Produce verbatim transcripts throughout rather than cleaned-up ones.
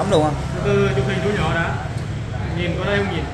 lắm luôn á. Từ chụp hình chú nhỏ đã. Nhìn có đây không nhìn?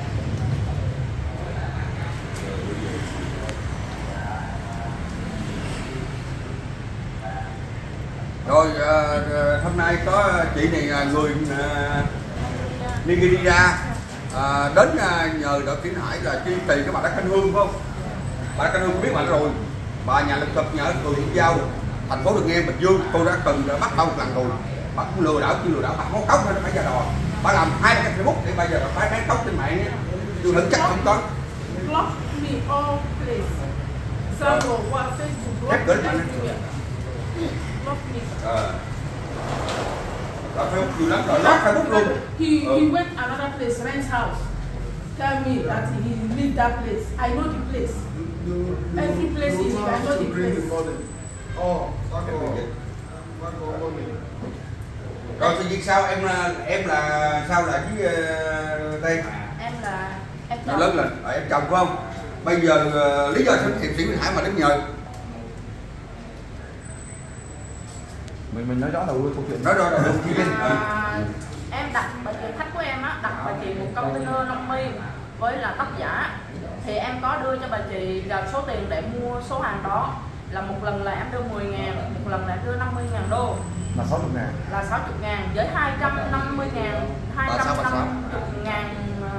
Rồi uh, hôm nay có chị này là người uh, Nigeria uh, đến uh, nhờ đội Tiến Hải là chi tiền cái bà Đắc Canh Hương phải không? Bà Đắc Canh Hương biết bà rồi. Bà nhà lực thực nhờ người Thuận Giao, thành phố Đường Nghe, Bình Dương. Tôi đã từng đã bắt đầu một lần rồi. Bà cũng lừa đảo, chưa lừa đảo, bà không có cốc nữa, phải giờ đò. Bà làm hai cái Facebook để bây giờ bà phải bán cốc trên mạng. Tôi thử chắc không có. Block me all place. Zalo, what, Facebook, block me everywhere. Block me. Ờ. Bà Facebook nhiều lắm rồi, lót Facebook luôn. He, he went another place, rent house. Tell me that he leave that place. I know the place. Every place he live, I know the place. Rồi thì việc sao em là em là sao là với uh, đây? Em là em Nó lớn lên, à, em chồng phải không? Bây giờ uh, lý do sao hiệp sĩ Nguyễn Hải mà đến nhờ? Mình mình nói rõ đầu câu chuyện. Nói rõ đầu chuyện. À, em đặt bệnh viện khách của em á, đặt bà chị một container lông mi với là tóc giả. Thì em có đưa cho bà chị là số tiền để mua số hàng đó. Là một lần là em đưa mười ngàn, một lần là em đưa năm mươi ngàn đô. Là sáu mươi ngàn. Là sáu mươi ngàn với hai trăm năm mươi ngàn, hai trăm năm mươi ngàn,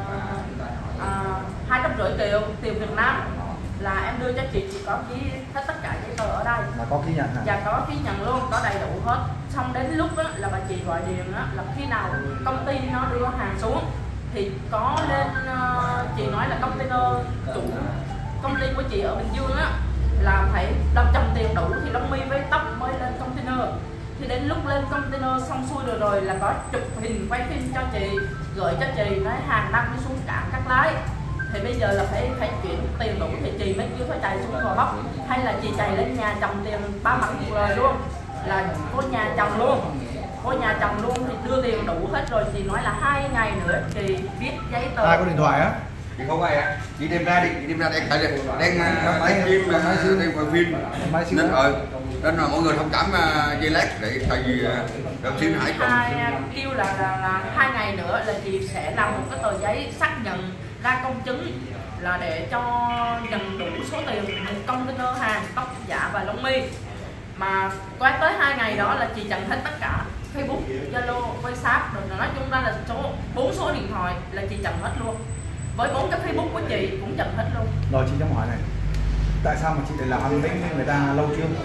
hai trăm rưỡi triệu tiền Việt Nam. Là em đưa cho chị, chị có ký hết tất cả giấy tờ ở đây. Là có ký nhận hả? Dạ có ký nhận luôn, có đầy đủ hết. Xong đến lúc đó, là bà chị gọi điện á, là khi nào công ty nó đưa hàng xuống thì có lên, uh, chị nói là container chủ công ty của chị ở Bình Dương á là phải đọc chồng tiền đủ thì lông mi với tóc mới lên container. Thì đến lúc lên container xong xuôi rồi rồi là có chụp hình quay phim cho chị, gửi cho chị, nói hàng năm đi xuống cảng Cát Lái. Thì bây giờ là phải phải chuyển tiền đủ thì chị mới chưa phải chạy xuống Gò Vấp, hay là chị chạy lên nhà chồng tiền ba mặt một lời luôn, là cô nhà chồng luôn, cô nhà chồng luôn thì đưa tiền đủ hết rồi. Chị nói là hai ngày nữa chị viết giấy tờ. Ai có điện thoại á? Chị không ai ạ? Chị đem ra đi, chị đem ra đây tại đây đang máy phim, đang quay phim nên ờ nên là mọi người thông cảm dây lát để tại vì đội Tiến Hải còn hai kêu là, là là hai ngày nữa là chị sẽ làm một cái tờ giấy xác nhận ra công chứng là để cho nhận đủ số tiền một container hàng tóc giả và lông mi. Mà qua tới hai ngày đó là chị chặn hết tất cả Facebook, Zalo, WhatsApp rồi, nói chung ra là số bốn số điện thoại là chị chặn hết luôn. Với bốn cái Facebook của chị cũng chặn hết luôn. Rồi chị cho hỏi này, tại sao mà chị lại làm ăn với người ta lâu chưa?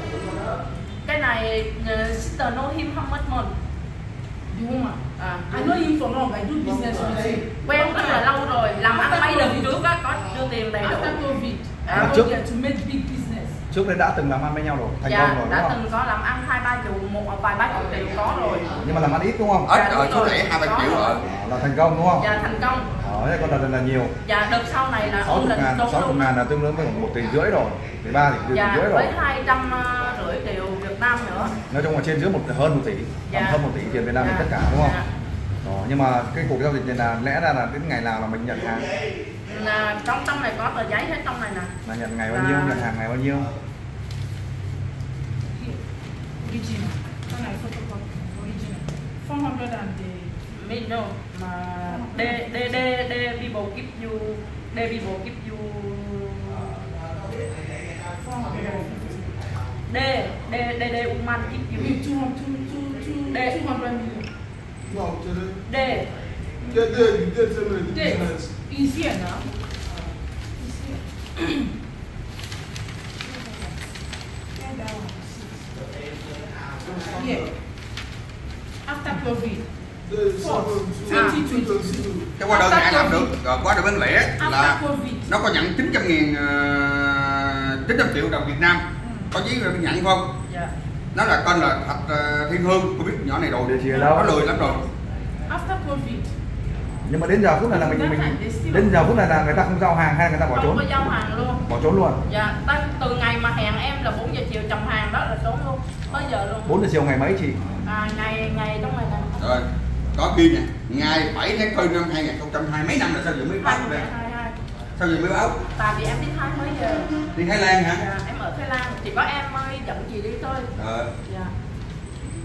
Cái này uh, sister know him how much month? The woman. À, I know him for long. I do business with him. quen rất là lâu rồi, làm ăn mấy lần trước á, có đưa tiền đầy đủ. After COVID, À, I trước- go there to make big business. Trước đây đã từng làm ăn với nhau rồi, thành Dạ, công rồi đúng đã không? từng có làm ăn hai ba triệu, một vài ba triệu tiền có rồi. Nhưng mà làm ăn ít đúng không? ít rồi, số lẻ hai ba triệu rồi. Là thành công đúng không? Dạ thành công. Ờ, thế còn đợt là nhiều. Dạ đợt sau này là sáu ổn mươi định ngàn, tốt sáu mươi luôn. ngàn là tương đương với một tỷ rưỡi rồi, tỷ ba thì Dạ rưỡi rồi. với hai trăm rưỡi triệu Việt Nam nữa. Nói chung là trên dưới một hơn một tỷ, Dạ. hơn một tỷ tiền Việt Nam Dạ. tất cả đúng không? Dạ. Đó, nhưng mà cái cuộc giao dịch này là lẽ ra là đến ngày nào là mình nhận hàng? Là trong trong này có tờ giấy hết trong này nè. Là nhận ngày bao nhiêu, Là- nhận hàng ngày bao nhiêu? Original. When I photocopy, original. four hundred and the Me no, mà they they they they people give you, they people give you, four hundred and fifty. they they they they woman give You you, mean two hundred, two, two, two, They- two hundred million? No, today. they Yeah, there, you did tell me the Date. business. He's here now. He's here. Yeah, that one. Yeah. After COVID. There is Fourth, someone twenty two twenty. two. Cái hóa đơn này ai làm được, rồi hóa đơn bán lẻ After là COVID. nó có nhận chín trăm nghìn, chín trăm triệu đồng Việt Nam, có giấy biên nhận không? dạ. Nó là tên là Thạch uh, Thiên Hương, tôi biết nhỏ này rồi, Địa chỉ ở đâu? nó lười lắm rồi. After COVID. Nhưng mà đến giờ phút này là mình mình đến giờ phút này là người ta không giao hàng hay là người ta bỏ Không trốn? có giao hàng luôn. Bỏ trốn luôn. Dạ, tới từ ngày mà hẹn em là bốn giờ chiều chồng hàng đó là trốn luôn, tới giờ luôn. bốn giờ chiều ngày mấy chị? À, ngày ngày trong này nè. Rồi, có ghi nè, ngày bảy tháng tư năm hai nghìn không trăm hai mươi, mấy năm là sao giờ mới báo hai đây? hai hai. Sao giờ mới báo? Tại vì em đi Thái mấy giờ. Đi Thái Lan hả? Dạ, em ở Thái Lan, chỉ có em mới dẫn chị đi thôi. Ờ. Dạ.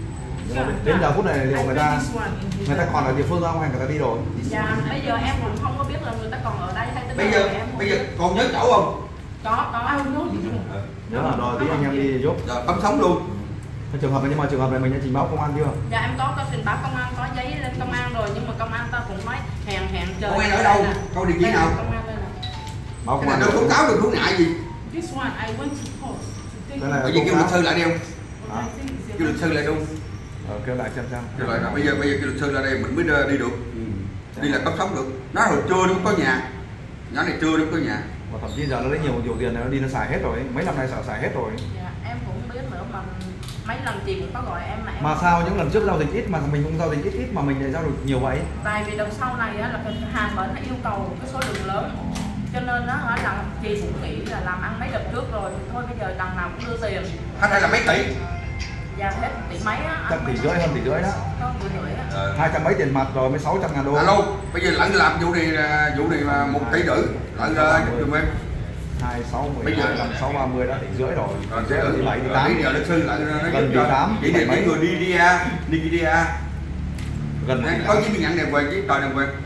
Nhưng mà đến giờ phút này liệu người ta người ta còn ở địa phương không hay người ta đi rồi? Dạ, bây giờ em cũng không có biết là người ta còn ở đây hay Bây giờ em bây giờ còn nhớ chỗ không? có có Nhớ là rồi tí anh em đi giúp. Giờ bấm sống luôn. Trường hợp này nhưng mà trường hợp này mình đã trình báo công an chưa? Dạ em có có trình báo công an, có giấy lên công an rồi, nhưng mà công an ta cũng nói hẹn hẹn chờ. Công an ở đâu? Câu địa chỉ nào? Công an đây nè. Báo Cái công này an. đâu tố cáo được tố ngại gì? This one I went to post to take. Cái này Bởi vì kêu luật sư lại đi không? Hả? I think it's Kêu luật sư lại không? Ờ, kêu lại xem xem. Kêu lại là bây giờ bây giờ kêu luật sư ra đây mình mới đi được. Đi là cấp sống được. Nó hồi trưa nó có nhà. Nhỏ này trưa nó có nhà. Và thậm chí giờ nó lấy nhiều nhiều tiền này nó đi nó xài hết rồi, mấy năm nay sợ xài hết rồi. Dạ em cũng không biết nữa, mà mấy lần chị cũng có gọi em mà em Mà sao những lần trước giao dịch ít mà mình cũng giao dịch ít ít mà mình lại giao được nhiều vậy? tại vì đằng sau này á, là cái hàng bển nó yêu cầu cái số lượng lớn, cho nên nó hỏi là chị cũng nghĩ là làm ăn mấy đợt trước rồi thì thôi bây giờ đằng nào cũng đưa tiền. Hết hay là mấy tỷ? Dạ hết tỷ mấy á. Chắc tỷ rưỡi hơn tỷ rưỡi đó. Có tỷ rưỡi á. Ờ. Hai trăm mấy tiền mặt rồi mới sáu trăm ngàn đô. Alo, bây giờ lẫn làm vụ này vụ này mà một tỷ rưỡi lẫn ra giúp giùm em. Hai sáu mười Bây giờ- hai sáu ba mươi đã tỷ rưỡi rồi. Rồi Tỷ rưỡi là tỷ bảy tỷ rồi, tám. bây giờ luật sư lại nó Gần giúp tỷ cho tám, chỉ tỷ để mấy. mấy người đi đi ra đi đi ra Gần một tỷ có tám. giấy biên nhận đàng hoàng giấy tờ đàng hoàng.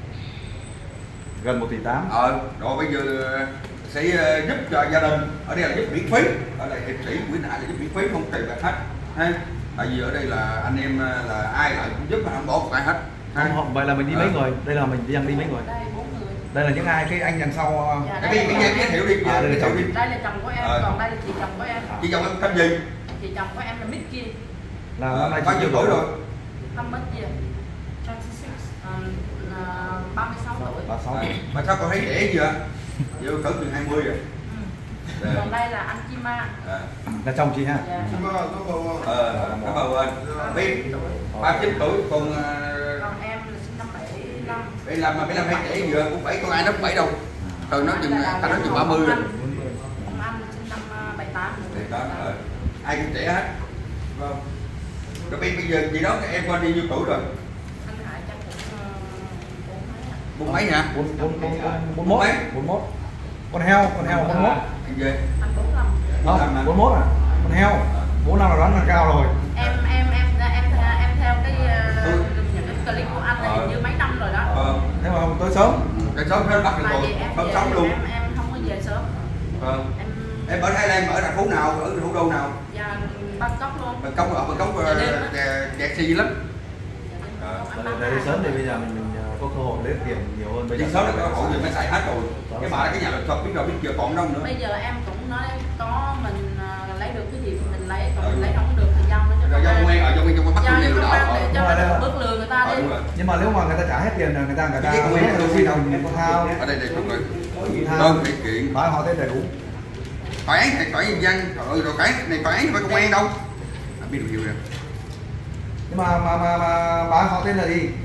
Gần một tỷ tám. Ờ rồi bây giờ sẽ ờ, giúp cho gia đình, ở đây là giúp miễn phí, ở đây hiệp sĩ Nguyễn Hải là giúp miễn phí không tiền bạc hết ha. Tại vì ở đây là anh em là ai lại cũng giúp mà không bỏ một ai hết ha. Không, không, vậy là mình đi mấy người? Đây là mình đang đi mấy người? Đây bốn người. Đây là những ai cái anh đằng sau? Dạ, Cái bây giờ giới thiệu đi, À, đây là giới thiệu chồng. đi. Đây là chồng của em, Ờ. còn đây là chị chồng của em. Chị chồng em tên gì? Chị chồng của em là Mickey. Là Ờ, năm nay bao nhiêu tuổi rồi? Năm mấy gì? twenty-six. Ờ, là ba mươi sáu tuổi. ba sáu. Mà sao con thấy trẻ chưa? Vô cỡ từ hai mươi rồi. Ừ. Còn đây là anh Chima. À. Là chồng chị ha? Dạ. Chima, nó vào Ờ, cảm ơn anh. Biết ba mươi chín tuổi còn ờ, Còn em là sinh năm bảy lăm. bảy mươi lăm mà bảy mươi lăm hay trẻ vừa cũng bảy con ai nó cũng bảy đâu. Từ nó chừng ta nói chừng ba mươi rồi. Ông anh sinh năm ờ, bảy tám. Thì đó, ờ, ai cũng trẻ hết. Vâng. Rồi bây bây giờ chị đó em con đi nhiêu tuổi rồi? Anh Hải chắc cũng ờ, bốn mấy ạ. Bốn mấy hả? Bốn bốn bốn bốn Bốn mốt. mấy? Bốn mốt. Con heo, con heo bốn mốt. Anh về. Anh bốn lăm. Không, bốn mốt à? Con heo. Bốn năm là đoán là cao rồi. Em em em em theo em theo cái ờ, Ừ. những cái clip của anh là Ờ. hình như mấy năm rồi đó. Ờ. Thế mà tới sớm. Cái sớm nó bắt được Tại rồi, vì em sớm về sống luôn. em em không có về sớm. Vâng. Em Em ở Thái Lan ở thành phố nào, ở thủ đô nào? và Bangkok luôn. Bangkok ở Bangkok Dạ, đêm á. kẹt xe lắm. Đây, đây sớm thì bây giờ mình, mình ờ, có cơ hội lấy tiền nhiều hơn. Bây Đi giờ sớm là có hội giờ mới xài hết rồi. Cái bà cái nhà luật thuật biết đâu biết chưa còn đâu nữa. Bây giờ em cũng nói có mình ờ, lấy được cái gì thì mình lấy, còn mình lấy không được thì giao nó cho Rồi do công công an. an ở trong trong bắt Giao nhiều cho công đó. an để cho Đúng rồi, nó đây bước lừa người ta Ờ, đi. đúng rồi. nhưng mà nếu mà người ta trả hết tiền là người ta người ta Cái quý cái rồi khi nào mình có thao. Ở đây đây chụp rồi. Ủy Đơn thao. thể kiện. Nói họ tên đầy đủ. Tòa án hay tòa án nhân dân, rồi rồi cái này tòa án phải công an đâu. À, biết được nhiều rồi. Nhưng mà mà mà, mà bà họ tên là gì?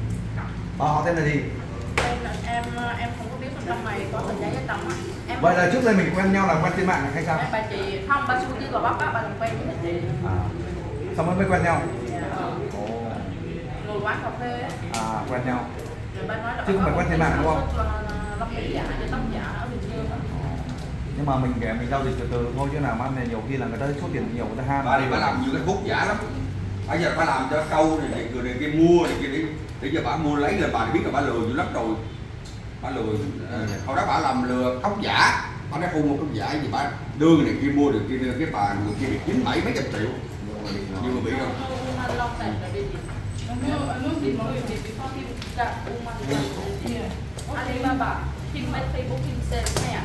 Bà họ tên là gì? Em em em không có biết ở trong này có tờ giấy ở trong á. Em Vậy là trước đây mình quen nhau là quen trên mạng hay sao? em bà chị không, bà xuống dưới Gò Vấp á, bà làm quen với chị. À. Xong rồi mới quen nhau. Ờ, Ồ. ngồi quán cà phê á. À, quen nhau. Rồi bà nói là Chứ không có phải quen trên công ty mạng, đúng không? sản xuất, ờ, lông giả cho tóc giả ở Bình Dương á. Nhưng mà mình kể mình giao dịch từ từ thôi chứ nào ăn này nhiều khi là người ta số tiền nhiều người ta ham. Bà này bà làm nhiều cái thuốc giả lắm. Bây giờ bà làm cho câu này, này người này kia mua này kia đi. Để giờ bà mua lấy rồi bà biết là bà lừa dữ lắm rồi. Bà lừa ờ, hồi đó bà làm lừa tóc giả. Bà đã phun một tóc giả gì bà đưa người này kia mua được kia đưa cái bà người kia bị chín bảy mấy trăm triệu. Nhưng mà bị không? Woman long that the baby. No, I know the Before money. before he got woman long. Yeah. Alibaba. He made Facebook himself nè.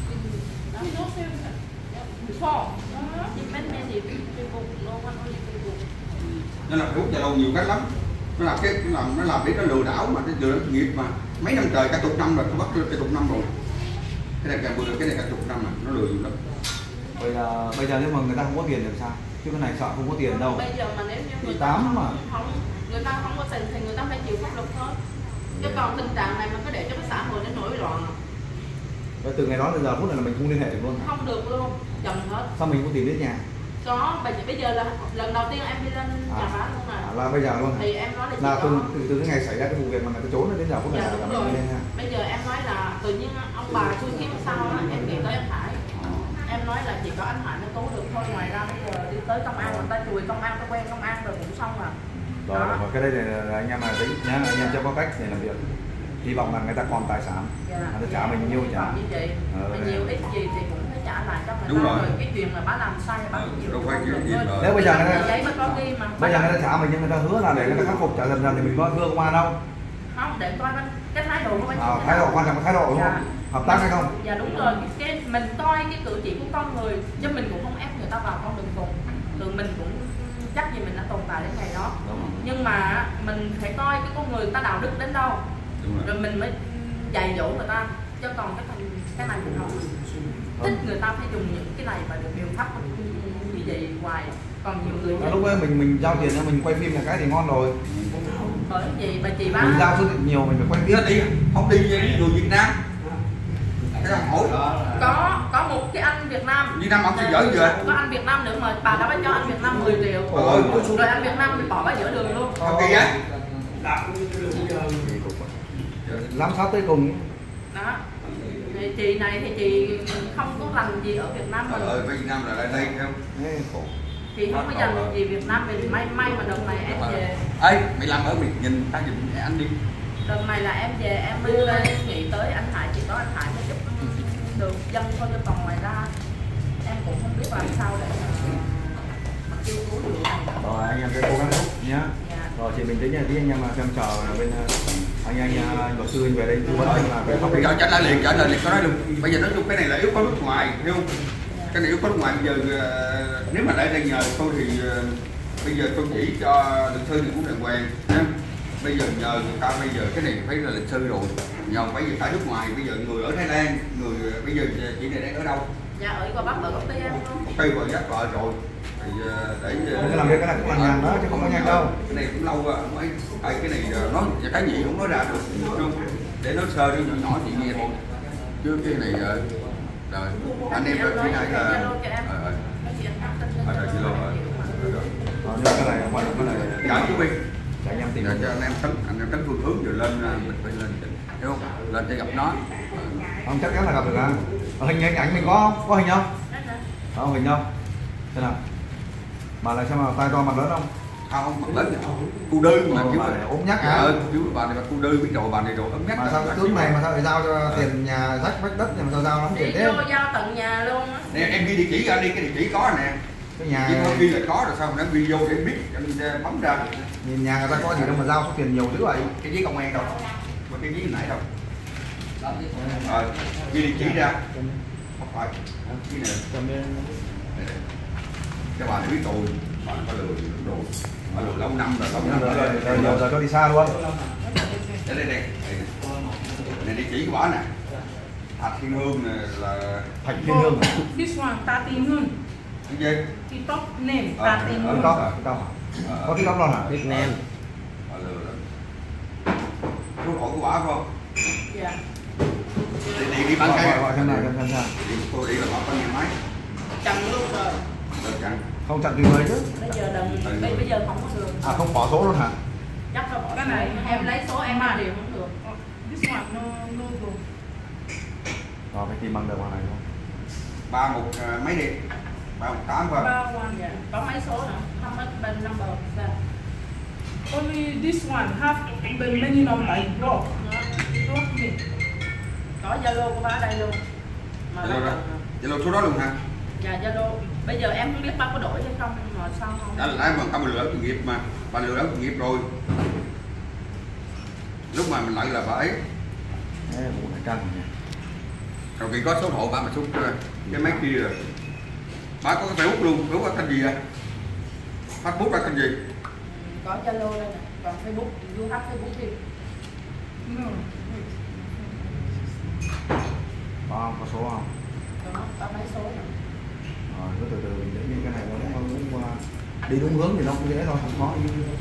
We don't say that. Before. Uh-huh. He made many Facebook. No one only Facebook. Nó làm thuốc Zalo nhiều cách lắm. Nó làm cái nó làm nó làm để nó lừa đảo mà nó lừa nó nghiệp mà mấy năm trời cả chục năm rồi, nó bắt cả chục năm rồi. Cái này càng vừa cái này cả chục năm mà nó lừa nhiều lắm. Bây giờ bây giờ nếu mà người ta không có tiền thì sao? Chứ cái này sợ không có tiền đâu. Bây giờ mà nếu như người Tỷ ta tám không, mà. không người ta không có tiền thì người ta phải chịu pháp luật thôi. Chứ còn tình trạng này mà cứ để cho cái xã hội nó nổi loạn Rồi từ ngày đó đến giờ phút này là mình không liên hệ được luôn. không được luôn, chồng hết. Sao mình không tìm đến nhà? Có bây giờ, bây giờ là lần đầu tiên em đi lên nhà À. bá luôn À, nè. là bây giờ luôn hả? Thì em nói là chị Là từ, có. từ từ cái ngày xảy ra cái vụ việc mà người ta trốn đến giờ phút này Dạ là đúng mình rồi. đi lên ha. Bây giờ em nói là tự nhiên ông bà xui khiến sao á, em nghĩ tới em Hải. em nói là chỉ có anh Hải mới cứu được thôi, ngoài ra bây giờ đi tới công an người ta chùi công an, ta quen công an rồi cũng xong à. Rồi, rồi cái đây là anh em mà tính nhá, anh em chưa có cách để làm việc. Hy vọng là người ta còn tài sản, Dạ. người ta trả mình nhiêu trả. Như vậy, Ờ, mà đây. nhiều ít gì thì cũng phải trả lại cho người Đúng ta. rồi. Rồi cái chuyện là bá làm sai bá Ờ, chịu đâu phải không chịu được gì thôi. mà- Nếu bây giờ người ta giấy mới có ghi mà. bây giờ người ta trả mình nhưng người ta hứa là để người ta khắc phục trả dần dần thì mình có thưa công an đâu. Không, để coi cái thái độ của anh. À, thái độ quan trọng là thái độ đúng không? Dạ. Hợp tác hay không? Dạ đúng rồi, cái mình coi cái cử chỉ của con người chứ mình cũng không ép người ta vào con đường cùng. Tụi mình cũng chắc gì mình đã tồn tại đến ngày đó. Đúng rồi. Nhưng mà mình phải coi cái con người ta đạo đức đến đâu Đúng rồi. rồi mình mới dạy dỗ người ta, chứ còn cái thành cái này mình không thích người ta phải dùng những cái này và được biện pháp gì vậy hoài. Còn nhiều người À, lúc ấy mình mình giao tiền cho mình quay phim là cái thì ngon rồi. bởi vì bà chị bá Mình giao số tiền nhiều mình phải quay phim. Nó đi không đi với người Việt Nam. Cái thằng hỏi có có một cái anh Việt Nam Việt Nam ông sẽ giỡn giờ. có anh Việt Nam nữa mà bà đã bắt cho anh Việt Nam mười triệu Ôi, rồi anh Việt Nam bị bỏ vào giữa đường luôn. Sao kỳ á? Giám sát tới cùng. Đó thì chị này thì chị không có làm gì ở Việt Nam Trời mình, ơi, Việt Nam là lại đây không? Ê, khổ. chị không có dành gì Việt Nam mình. May may mà đợt này em về, Ê, mày làm ở mình nhìn ta giùm anh đi. đợt này là em về em mới lên nghĩ tới anh Hải, chỉ có anh Hải mới giúp được dân thôi, chứ còn ngoài ra em cũng không biết làm sao để mà, mà kêu cứu được này nữa. Rồi anh em sẽ cố gắng giúp nhá. Dạ. Rồi chị bình tĩnh nha, tí anh em mà xem chờ bên anh anh anh luật sư anh về đây tư vấn anh là về pháp lý. Trả trả lại liền, trả lại liền, có nói luôn. Bây giờ nói chung cái này là yếu tố nước ngoài, hiểu không? Cái này yếu tố nước ngoài bây giờ ờ, nếu mà lại đây nhờ tôi thì ờ, bây giờ tôi chỉ cho luật sư thì cũng đàng hoàng nhá. Bây giờ nhờ người ta bây giờ cái này phải là luật sư rồi. Nhờ bây giờ cả nước ngoài, bây giờ người ở Thái Lan, người bây giờ chị này đang ở đâu? Dạ ở Gò Vấp ở công ty em không? Một cây vợ dắt vợ rồi. Thì ờ, để Cái làm việc cái này cũng là nhàn đó chứ không có nhanh đâu. Cái này cũng lâu rồi, mấy à, cái này ờ, nói cái gì cũng nói ra được không? Để nói sơ đi nhỏ nhỏ chị nghe thôi. Chứ cái này ờ, rồi anh em ở phía này là ờ, ờ, Nói chuyện anh tin lên ờ, rồi chị cho luôn nó rồi. hiểu mà. Rồi, nhưng mà cái này quan trọng cái này Dạ chú Bi, để anh em tìm rồi cho anh em tấn anh em tấn phương hướng rồi lên ờ, mình phải lên hiểu không? Lên để gặp nó. không chắc chắn là gặp được à. Ở hình hình ảnh mình có không? Có hình không? Có hình không? Thế nào? Mà lại xem mà tay to mặt lớn không? À, không mặt lớn cu đư mà Ồ, chú bà này ốm nhắc hả? Ờ, chú bà này là cu đư biết rồi, bà này rồi ấm nhắc. Mà sao cái tướng này mà sao lại giao cho tiền nhà rách vách đất mà sao giao lắm tiền Đi thế? vô giao tận nhà luôn á. Nè em ghi địa chỉ ra đi, cái địa chỉ có nè. Cái Chị nhà thôi ghi là có rồi sao mà nó ghi vô để biết anh bấm ra. nhìn nhà người ta có gì đâu mà giao số tiền nhiều dữ vậy? Cái giấy công an đâu, mà cái giấy nãy đâu. Ờ, ghi địa chỉ ra. Không phải. Cái này. Cái bà này biết rồi, bà này có lừa rồi. Bà lừa lâu năm rồi, lâu năm Rồi, rồi. rồi, rồi, rồi, rồi cho đi xa luôn. Đây đây đây. Này địa chỉ của bà nè. Thạch Thiên Hương nè là Thạch Thiên Hương. This one, Ta Tin Hương. cái gì? TikTok name, Ờ, Ta Tin ờ, Hương. TikTok à? TikTok à? Có TikTok luôn hả? Việt Nam. Bà lừa đó. Số điện thoại của bà phải không? Dạ. Đi đi đi bán Gọi cái. gọi gọi xem nào xem xem xem. Đi tôi đi là bà có nghe máy. Chặn luôn rồi. Được chẳng. Không chặn tùy người chứ. Bây giờ đừng, bây bây giờ không có được. À không bỏ số luôn hả? Chắc là bỏ Cái cái này này em lấy số em mà điều không được. Oh, this one, no, no go. Rồi phải tìm bằng được bằng này không? Ba một à, mấy đi? Ba một tám phải không? Ba one. Dạ. Có mấy số nữa, không có bên number. Dạ. Only this one have the many number. You block. You block me. Có Zalo của bá đây luôn. Mà Zalo bá đó. cần- Zalo số đó luôn hả? Dạ Zalo. Bây giờ em không biết bác có đổi hay không mà sao không? Đã là nãy mà tao mình lừa sự nghiệp mà. Bà lừa đó sự nghiệp rồi. Lúc mà mình lại là bà ấy. Ê, vụ này căng nhỉ. Rồi khi có số hộ bà mà xúc cái máy kia rồi. Bà có cái Facebook luôn, Facebook là kênh gì vậy? Facebook là kênh gì? Có Zalo đây nè, còn Facebook, du hát Facebook đi. No. Có không? Có số không? Có, có mấy số nữa. Rồi cứ từ từ mình đến những cái này nó không muốn qua đi đúng hướng thì nó cũng dễ thôi, không khó.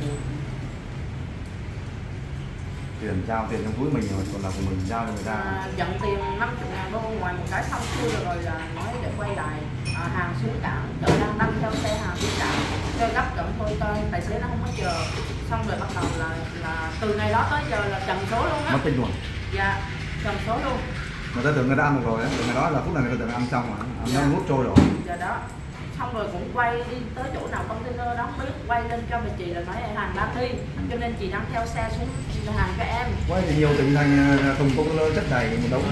Tiền giao tiền trong túi mình rồi còn là của mình giao cho người ta. À, nhận tiền năm mươi ngàn đô ngoài một cái xong xuôi rồi, rồi là nói để quay lại à, hàng xuống cảng, chợ đang đâm theo xe hàng xuống cảng, chơi gấp chậm thôi coi tài xế nó không có chờ, xong rồi bắt đầu là là từ ngày đó tới giờ là chặn số luôn á. Mất tích luôn. Dạ chặn số luôn. Người ta tưởng người ta ăn được rồi á, người nói là phút này người ta tưởng ăn xong rồi, ăn nó nuốt trôi rồi. Giờ đó, xong rồi cũng quay đi tới chỗ nào container đó biết, quay lên cho bà chị là nói là hàng Ba Thi, cho nên chị đang theo xe xuống hàng cho em. Quay thì nhiều tỉnh thành thùng container chất đầy một đống.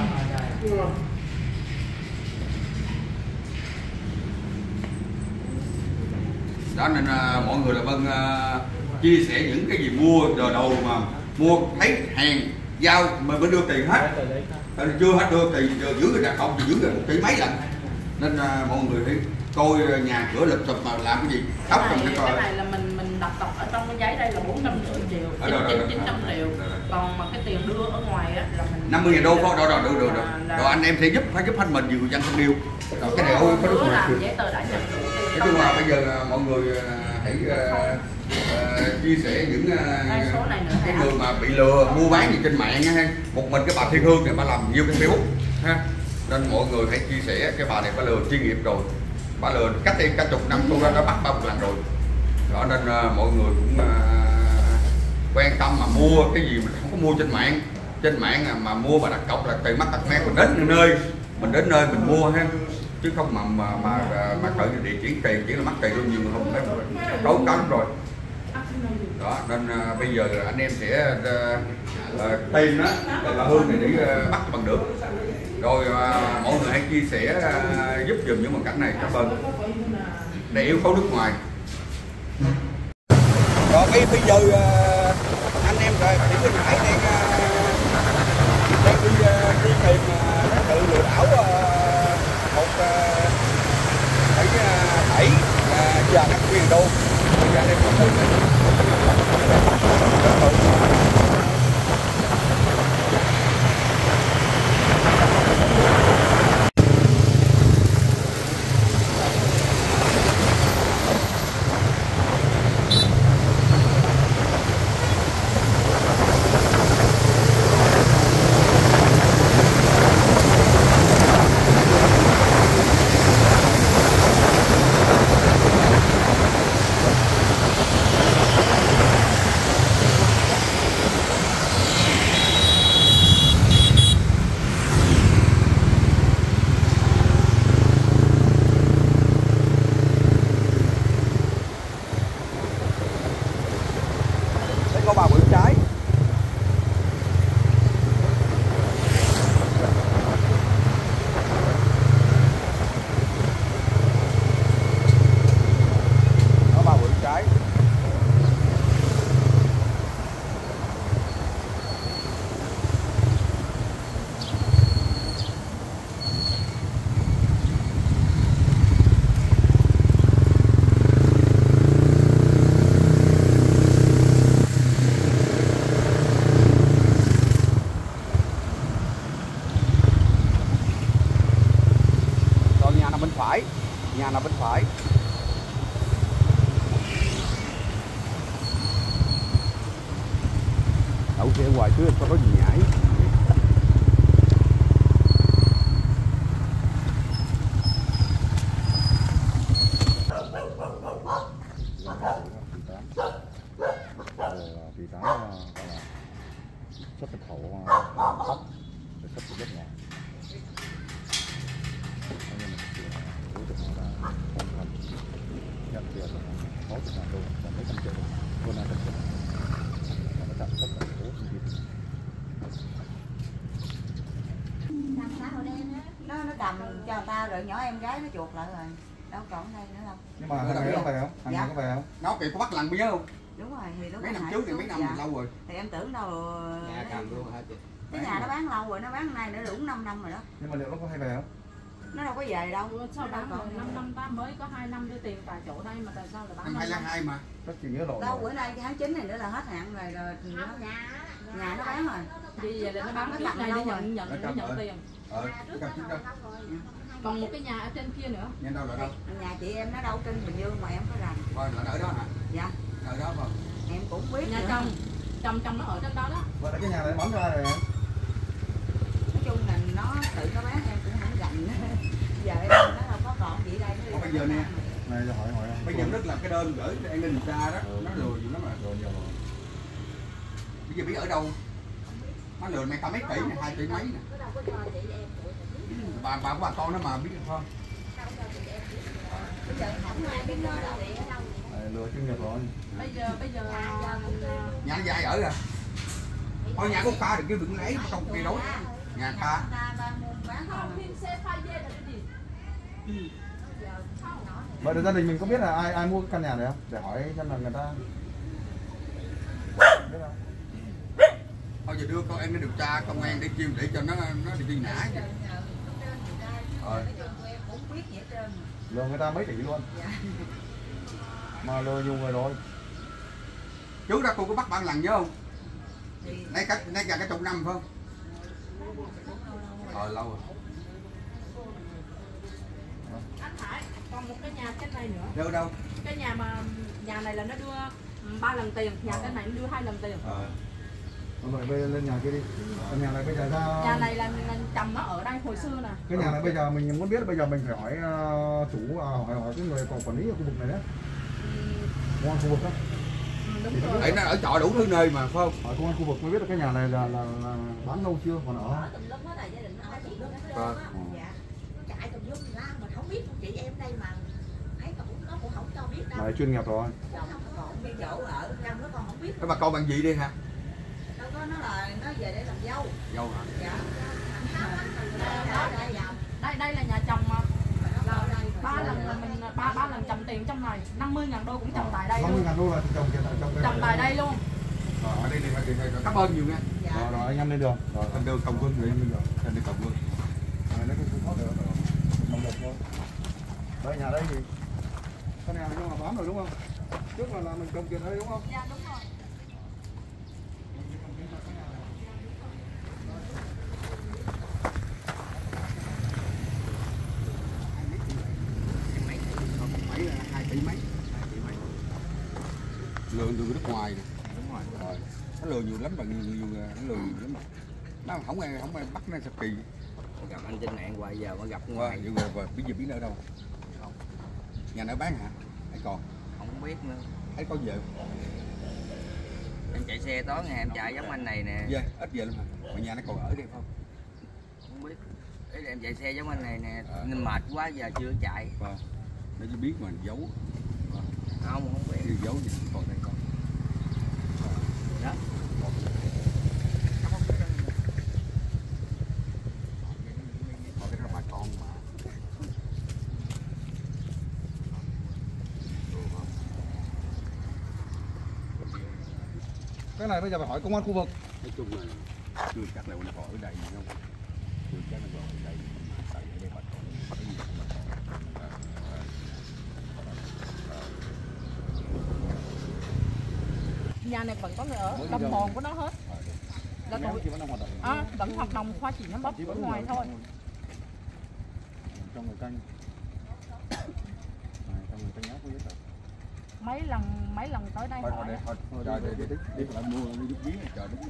Đó nên uh, mọi người là vâng uh, chia sẻ những cái gì mua đồ đồ mà mua thấy hàng giao mà mới đưa tiền hết, chưa hết đưa tiền giờ giữ người ta không thì giữ người một tỷ mấy lần, nên uh, mọi người phải coi nhà cửa lụp sụp mà làm cái gì thấp cái trong này, cái coi. cái này là mình mình đọc đọc ở trong cái giấy đây là bốn trăm rưỡi triệu, Ờ, rồi, rồi, rồi. chín trăm triệu, còn mà cái tiền đưa ở ngoài á là mình năm mươi nghìn đô thôi, rồi rồi được được được. là- Rồi anh em sẽ giúp phải giúp hết mình nhiều dân thân yêu. Rồi cái này ôi có lúc Đứa mà làm giấy tờ đã nhận đủ tiền. nói chung là bây giờ mọi người à, hãy uh, uh, chia sẻ những uh, Đây, số này nữa cái hả? người mà bị lừa mua bán gì trên mạng ha. Một mình cái bà Thiên Hương này bà làm nhiều cái Facebook ha, nên mọi người hãy chia sẻ. Cái bà này bà lừa chuyên nghiệp rồi, bà lừa cách đây cả chục năm tôi đã, đã bắt ba một lần rồi đó, nên uh, mọi người cũng uh, quan tâm mà mua cái gì mình không có mua trên mạng. Trên mạng mà mua mà đặt cọc là tiền mất tật mang, mình đến nơi mình đến nơi mình mua ha, chứ không mà mà mà mà cỡ địa chỉ tiền chỉ là mất tiền luôn, nhiều người không phải cấu cắn rồi đó. Nên uh, bây giờ anh em sẽ uh, uh, tìm đó là Hương này để uh, bắt bằng được. Rồi uh, mọi người hãy chia sẻ uh, giúp dùm những hoàn cảnh này, cảm ơn, để yêu cầu nước ngoài. Rồi bây, bây giờ uh, anh em rồi Nguyễn Minh Hải đang uh, đang đi uh, đi tìm uh, đối tượng lừa đảo uh, một uh, bảy uh, bảy uh, giờ năm mươi đô. Bây giờ đây có thấy có ba bự trái. Có ba bự trái. Nhà nằm bên phải, nhà nằm bên phải. Đậu xe ngoài trước có gì nhảy. Thì đó gọi là xuất nhập khẩu tóc để xuất từ nước ngoài. Đối tượng nó đã không làm nhận tiền là sáu mươi ngàn đô, còn mấy trăm triệu đô na trăm triệu, và nó chặn tất cả số thông tin. nó nó cầm cho người ta rồi nhỏ em gái nó chuột lại rồi, đâu còn đây nữa đâu. Nhưng mà hàng này có về không? Hàng Dạ. này có về không? Nó kỳ có bắt lần nhớ không? Đúng rồi, thì lúc Mấy năm nãy trước thì xuống- mấy năm dạ. lâu rồi. Thì em tưởng đâu Nhà cầm luôn hả chị? cái nhà nó bán lâu rồi, nó bán nay nữa đúng năm năm rồi đó. Nhưng mà liệu nó có hay về không? Nó đâu có về đâu. Sao Nó đâu bán còn rồi năm năm ta mới có hai năm đưa tiền tại chỗ đây mà tại sao lại bán Năm năm hai năm? hai mà. Rất chỉ nhớ lộn. đâu bữa nay cái tháng chín này nữa là hết hạn rồi, rồi thì nó, nhà nó bán rồi. Vì vậy là nó bán Nó trước cầm này lâu để nhận rồi. nhận Nó để cầm nhận rồi. tiền. Ờ, cái cầm trước đâu? Còn một cái nhà ở trên kia nữa. Nhà đâu lại đâu? Nhà chị em nó đâu trên Bình Dương mà em có rành. Coi là ở đó hả? Dạ, Ở đó không? em cũng biết Nhà nữa. chồng, chồng chồng nó ở trên đó đó. Vậy là cái nhà này bán cho ai rồi em? Nói chung là nó tự nó bán em cũng không rành. Giờ em nó đâu có còn chị đây. Còn bây giờ nè, Này cho hỏi hỏi. bây giờ rất là cái đơn gửi cho an ninh điều tra đó, nó lừa gì lắm mà. Rồi nhiều rồi. Bây giờ biết ở đâu? Nó lừa mày tao mấy tỷ này, hai tỷ mấy nè. Nó đâu có cho chị em tụi mình biết. Bà bà của bà con nó mà biết không? Đâu cho chị em biết. Bây giờ không ai biết nó đâu đi ở đâu. Lừa chuyên nghiệp rồi. Bây giờ bây giờ Nhà nó dài ở rồi. Thôi nhà của ba đừng kêu đừng lấy mà không kia đối. Nhà ba. không phim xe phai dê là cái gì? Vậy thì gia đình mình có biết là ai ai mua cái căn nhà này không? Để hỏi xem là người ta biết không? Thôi giờ đưa con em đi điều tra công an để kêu để cho nó nó đi truy nã chứ. Rồi. Lừa người ta mấy tỷ luôn. Mà lừa nhiều người rồi. Trước đó cô có bắt bạn lần nhớ không? Nay cách nay cả cái chục năm phải không? Rồi lâu rồi. Anh Hải còn một cái nhà cái này nữa. Đâu đâu? Cái nhà mà nhà này là nó đưa ba lần tiền, nhà cái này nó đưa hai lần tiền. Ờ. Vậy bây giờ lên nhà kia đi. Căn nhà này bây giờ ra. Nhà này là, là chồng nó ở đây hồi xưa nè. Cái nhà này bây giờ mình muốn biết bây giờ mình phải hỏi uh, chủ uh, hỏi hỏi cái người còn quản lý ở khu vực này đấy. Công an khu vực đó. Đấy nó ở trọ đủ thứ nơi mà phải không? Hỏi công an khu vực mới biết là cái nhà này là là, là bán lâu chưa còn ở. Ở tùm lum hết rồi, gia đình nó ở tùm lum hết Vâng. á. Dạ. Nó chạy tùm lum ra mình không biết chị em đây mà thấy cũng nó cũng không cho biết đâu. Này chuyên nghiệp rồi. Chồng nó còn cái chỗ ở trong nó còn không biết. Cái bà con bạn gì đi hả? Đâu có, nó là nó về để làm dâu. Dâu hả? Dạ. Đó, đây, đây đây là nhà chồng mà. Ba lần là mình ba ba lần chồng tiền trong này, năm mươi ngàn đô cũng chồng tại đây năm mươi luôn. ngàn đô là chồng tiền trong đây. Chồng tại đây luôn. Rồi ở đây đi ở đây đi. Cảm ơn nhiều nha. Rồi rồi anh em lên đường. Rồi Anh đưa Cộng Vương đi lên đường. Anh đi Cộng Vương. Này nó cũng khó được. Mong một thôi. Đây nhà đây thì cái nhà này nó là bán rồi đúng không? Trước là, là mình trồng tiền ở đây đúng không? Dạ đúng rồi. Mấy hai tỷ mấy? Hai tỷ mấy? Lừa người nước ngoài nè. Đúng rồi. Rồi. Nó lừa nhiều lắm mà nhiều nhiều nó lừa nhiều lắm mà. Nó không ai không ai bắt nó sao kỳ. Gặp anh trên mạng hoài giờ mới gặp Qua ngoài. giờ rồi bây giờ biết ở đâu? Không. Nhà nó bán hả? Hay còn? Không biết nữa. Thấy có về. Em chạy xe tối ngày em chạy giống anh này nè. Về, ít về lắm hả? Mà nhà nó còn ở đây không? Không biết. Ý là em chạy xe giống anh này nè. À. Nên mệt quá giờ chưa chạy. Vâng. Nó chỉ biết mà giấu. Vâng. Không, không biết. Đi giấu gì còn đây không? Đó. Còn cái đó bà con mà. Cái này bây giờ phải hỏi công an khu vực. Nói chung là chưa chắc là nó còn ở đây không? Chưa chắc nó còn ở đây. Tại ở đây bà con cái gì không bà con. Nhà này vẫn có người ở, đồng hồ của nó hết. Là tụi à, vẫn hoạt động khoa chỉ nó bóp ở ngoài thôi. Trong người canh. Trong người canh nhát có giấy tờ. Mấy lần mấy lần tới đây Thôi hỏi. thôi thôi trời đi đi đi lại mua đi giúp giếng trời đúng.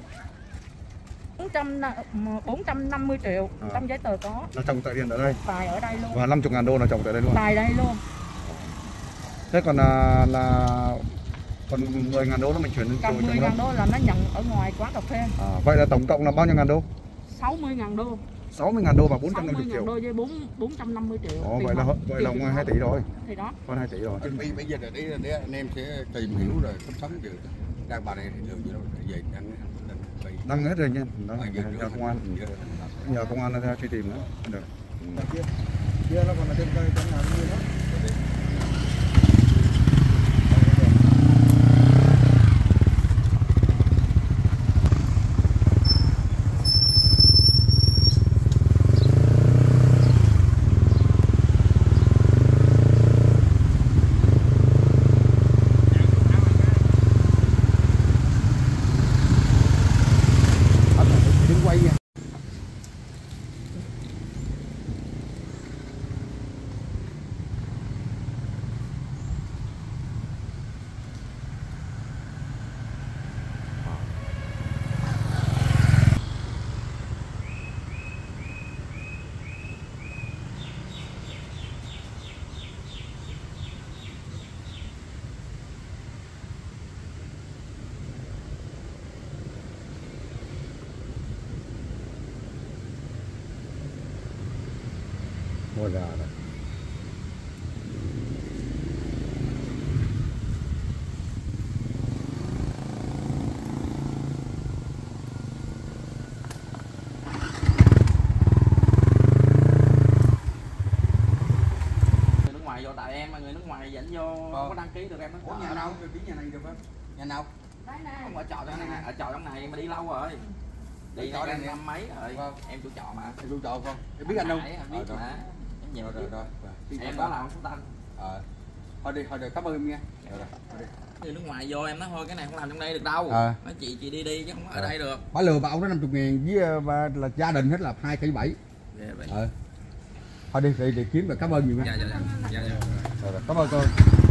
bốn trăm năm mươi triệu À. trong giấy tờ có. Là trồng tại điện ở đây. Tài ở đây luôn. Và năm mươi ngàn đô là trồng tại đây luôn. Tài đây luôn. Thế còn là, là còn mười ngàn đô nó mình chuyển lên Còn mười ngàn đô là nó nhận ở ngoài quán cà phê. À, vậy là tổng cộng là bao nhiêu ngàn đô? sáu mươi ngàn đô. sáu mươi ngàn đô và bốn trăm năm mươi sáu mươi triệu. ngàn đô với bốn trăm năm mươi triệu. Ồ, vậy là vậy là ngoài hai tỷ rồi. Thì đó. Hơn hai tỷ rồi. Chuẩn bị bây giờ là để, để anh em sẽ tìm hiểu rồi sắp sống được. Đang bà này thì lừa gì đâu về ăn Đăng hết rồi nha. Đó, Ờ, giờ nhờ công an. giờ- Nhờ công an ra truy tìm nữa. Được. Kia. Kia nó còn ở trên cây trên nhà kia đó. Đừng quay nha. Ngồi ra rồi. Nước ngoài vô tại em mà người nước ngoài dẫn vô không có đăng ký được em nó. Ủa nhà nào? Rồi biết nhà này được không? Nhà nào? Không ở trọ trong này, ở trọ trong này mà đi lâu rồi. Đi trọ đây năm mấy rồi. Vâng. Em chủ trọ mà. Em chủ trọ không? Em biết anh không? Em biết mà. Em nhiều Rồi rồi rồi. em đó là ông Phú Tân. Ờ. Thôi đi, thôi được, cảm ơn em nha. Rồi rồi, thôi đi. Người nước ngoài vô em nói thôi cái này không làm trong đây được đâu. À. Nói chị chị đi đi chứ không có ở đây được. Phải lừa bà ông đó năm mươi ngàn với và là gia đình hết là hai tỷ bảy. Dạ vậy. Ờ. Thôi đi, đi, đi kiếm rồi, cảm ơn nhiều nha. Dạ dạ dạ. Dạ dạ. Rồi rồi, cảm ơn cô.